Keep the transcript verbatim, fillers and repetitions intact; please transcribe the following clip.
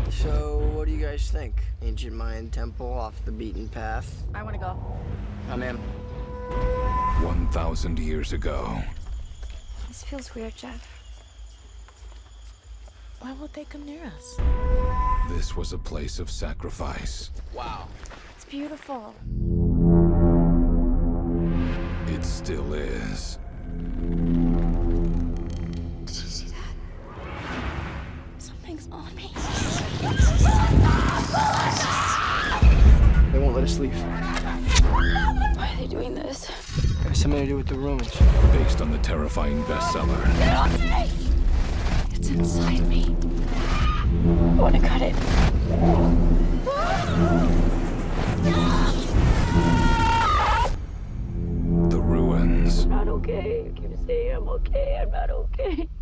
So, what do you guys think? Ancient Mayan temple off the beaten path? I want to go. I'm in. One thousand years ago. This feels weird, Jeff. Why won't they come near us? This was a place of sacrifice. Wow. It's beautiful. It still is. Did you see that? Something's on me. They won't let us leave. Why are they doing this? Got something to do with the ruins. Based on the terrifying bestseller. Get off me! It's inside me. I want to cut it. The Ruins. I'm not okay. You keep saying I'm okay. I'm not okay.